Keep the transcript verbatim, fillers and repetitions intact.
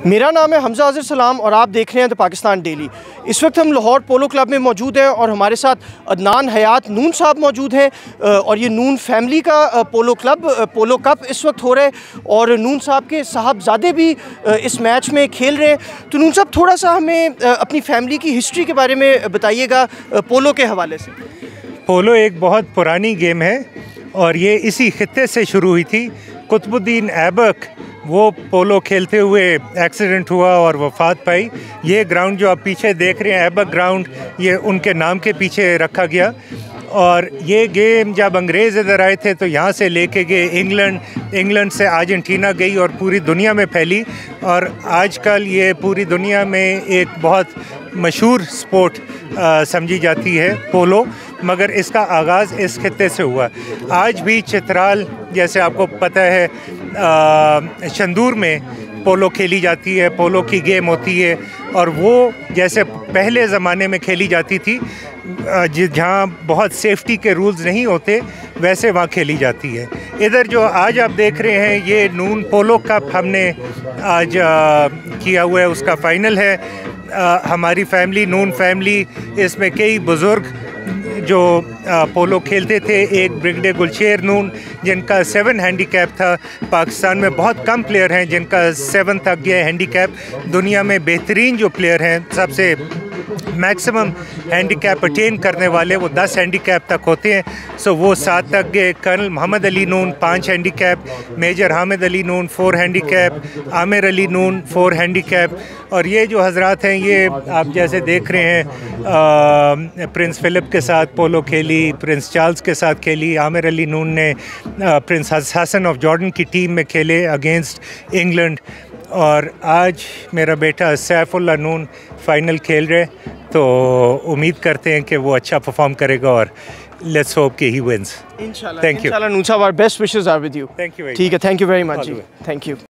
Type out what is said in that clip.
मेरा नाम है हमजा आज़िर सलाम और आप देख रहे हैं द पाकिस्तान डेली। इस वक्त हम लाहौर पोलो क्लब में मौजूद हैं और हमारे साथ अदनान हयात नून साहब मौजूद हैं और ये नून फैमिली का पोलो क्लब पोलो कप इस वक्त हो रहा है और नून साहब के साहबजादे भी इस मैच में खेल रहे हैं। तो नून साहब थोड़ा सा हमें अपनी फैमिली की हिस्ट्री के बारे में बताइएगा पोलो के हवाले से। पोलो एक बहुत पुरानी गेम है और ये इसी खित्ते से शुरू हुई थी। कुतुबुद्दीन ऐबक वो पोलो खेलते हुए एक्सीडेंट हुआ और वफ़ात पाई। ये ग्राउंड जो आप पीछे देख रहे हैं ऐबक ग्राउंड, ये उनके नाम के पीछे रखा गया। और ये गेम जब अंग्रेज़ इधर आए थे तो यहाँ से लेके गए इंग्लैंड, इंग्लैंड से अर्जेंटीना गई और पूरी दुनिया में फैली। और आजकल ये पूरी दुनिया में एक बहुत मशहूर स्पोर्ट समझी जाती है पोलो, मगर इसका आगाज़ इस खित्ते से हुआ। आज भी चित्राल, जैसे आपको पता है, चंदूर में पोलो खेली जाती है, पोलो की गेम होती है। और वो जैसे पहले ज़माने में खेली जाती थी, जहाँ बहुत सेफ्टी के रूल्स नहीं होते, वैसे वहाँ खेली जाती है। इधर जो आज आप देख रहे हैं ये नून पोलो कप हमने आज आ, किया हुआ है, उसका फ़ाइनल है। आ, हमारी फैमिली नून फैमिली, इसमें कई बुज़ुर्ग जो आ, पोलो खेलते थे। एक ब्रिगेडियर गुलशेर नून जिनका सेवन हैंडीकैप था। पाकिस्तान में बहुत कम प्लेयर हैं जिनका सेवन तक गया हैंडीकैप। दुनिया में बेहतरीन जो प्लेयर हैं, सबसे मैक्सिमम हैंडीकैप अटेन करने वाले, वो दस हैंडीकैप तक होते हैं। सो वो सात तक गए। कर्नल मोहम्मद अली नून पाँच handicap, major Hamid Ali Noon four handicap, Aamir Ali Noon four handicap. और ये जो हजरात हैं, ये आप जैसे देख रहे हैं, आ, प्रिंस फ़िलिप के साथ पोलो खेली, प्रिंस चार्ल्स के साथ खेली। आमिर अली नून ने आ, प्रिंस हसन ऑफ जॉर्डन की टीम में खेले अगेंस्ट इंग्लैंड। और आज मेरा बेटा सैफुल्लाह नून फ़ाइनल खेल रहे, तो उम्मीद करते हैं कि वो अच्छा परफॉर्म करेगा और लेट्स होप कि ही विंस। इंशाल्लाह। Thank you. इंशाल्लाह नून साहब, our best wishes are with you. Thank you. ठीक है, thank you very much ji, thank you.